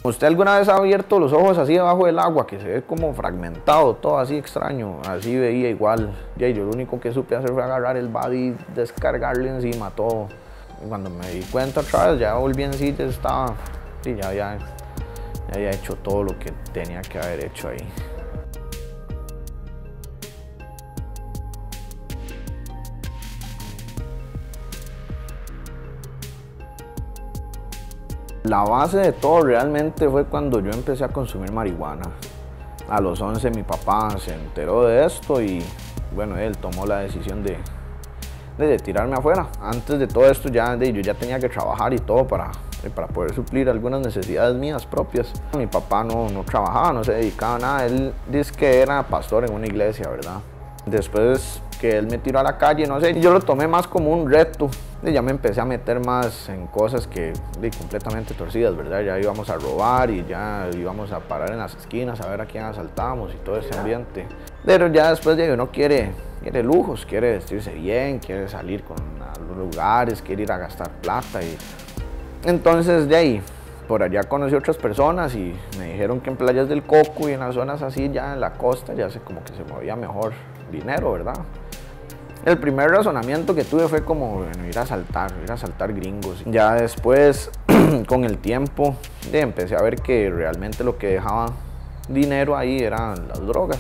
¿Usted alguna vez ha abierto los ojos así debajo del agua, que se ve como fragmentado, todo así extraño? Así veía igual. Y yo lo único que supe hacer fue agarrar el body, descargarle encima todo. Y cuando me di cuenta otra vez, ya volví en sí, ya estaba, y ya había hecho todo lo que tenía que haber hecho ahí. La base de todo realmente fue cuando yo empecé a consumir marihuana. A los 11 mi papá se enteró de esto y bueno, él tomó la decisión de tirarme afuera. Antes de todo esto yo ya tenía que trabajar y todo para poder suplir algunas necesidades mías propias. Mi papá no trabajaba, no se dedicaba a nada. Él dice que era pastor en una iglesia, ¿verdad? Después que él me tiró a la calle, no sé, yo lo tomé más como un reto. Ya me empecé a meter más en cosas que completamente torcidas, ¿verdad? Ya íbamos a robar y ya íbamos a parar en las esquinas a ver a quién asaltábamos y todo ese ambiente. Pero ya después de uno quiere lujos, quiere vestirse bien, quiere salir a los lugares, quiere ir a gastar plata. Y entonces de ahí, por allá conocí otras personas y me dijeron que en Playas del Coco y en las zonas así, ya en la costa, ya como que se movía mejor dinero, ¿verdad? El primer razonamiento que tuve fue como, bueno, ir a asaltar gringos. Ya después, con el tiempo, empecé a ver que realmente lo que dejaba dinero ahí eran las drogas.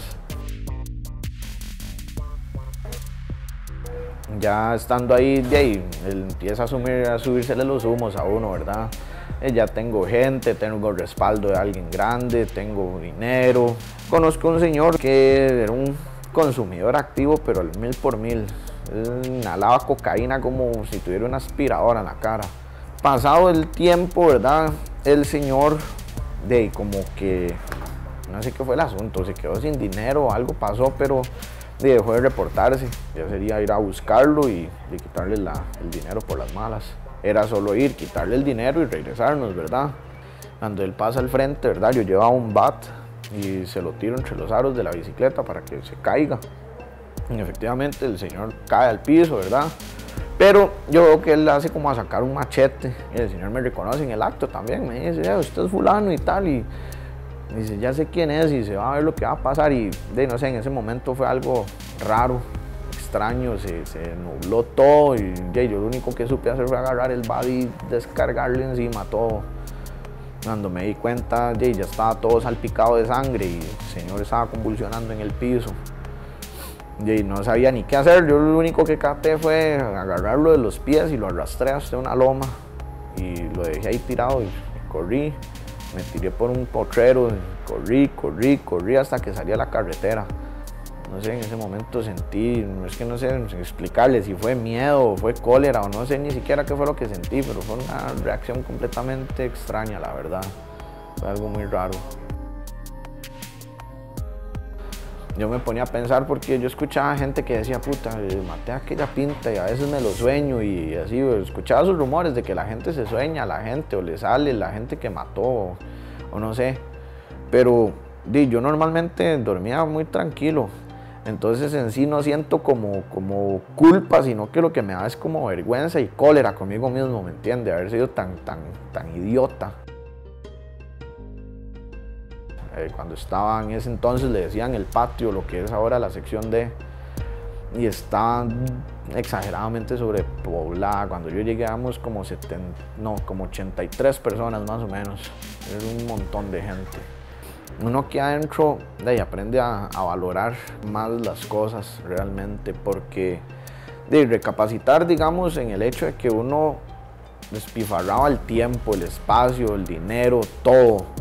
Ya estando ahí, empieza a subírsele los humos a uno, ¿verdad? Ya tengo gente, tengo el respaldo de alguien grande, tengo dinero. Conozco a un señor que era un consumidor activo, pero al 1000 por 1000. Inhalaba cocaína como si tuviera una aspiradora en la cara. Pasado el tiempo, ¿verdad? El señor, como que, no sé qué fue el asunto, se quedó sin dinero, algo pasó, pero dejó de reportarse. Ya sería ir a buscarlo y quitarle el dinero por las malas. Era solo ir, quitarle el dinero y regresarnos, ¿verdad? Cuando él pasa al frente, ¿verdad? Yo llevaba un bat y se lo tiro entre los aros de la bicicleta para que se caiga. Y efectivamente el señor cae al piso, ¿verdad? Pero yo veo que él hace como a sacar un machete y el señor me reconoce en el acto también, me dice, usted es fulano y tal, y dice, ya sé quién es y se va a ver lo que va a pasar. Y no sé, en ese momento fue algo raro, extraño, se nubló todo y yo lo único que supe hacer fue agarrar el body, descargarle encima todo. Cuando me di cuenta, ya estaba todo salpicado de sangre y el señor estaba convulsionando en el piso. Y no sabía ni qué hacer. Yo lo único que caté fue agarrarlo de los pies y lo arrastré hasta una loma y lo dejé ahí tirado y corrí. Me tiré por un potrero, corrí hasta que salí a la carretera. No sé, en ese momento sentí, es que no sé explicarle si fue miedo o fue cólera o no sé ni siquiera qué fue lo que sentí, pero fue una reacción completamente extraña, la verdad. Fue algo muy raro. Yo me ponía a pensar porque yo escuchaba gente que decía, puta, maté a aquella pinta y a veces me lo sueño y así, escuchaba esos rumores de que la gente se sueña a la gente o le sale la gente que mató o no sé. Pero yo normalmente dormía muy tranquilo, entonces en sí no siento como culpa, sino que lo que me da es como vergüenza y cólera conmigo mismo, ¿me entiende? Haber sido tan idiota. Cuando estaba en ese entonces le decían el patio, lo que es ahora la sección D, y estaba exageradamente sobrepoblada. Cuando yo llegué éramos como 83 personas más o menos, era un montón de gente. Uno aquí adentro aprende a valorar más las cosas realmente, porque recapacitar, digamos, en el hecho de que uno despifarraba el tiempo, el espacio, el dinero, todo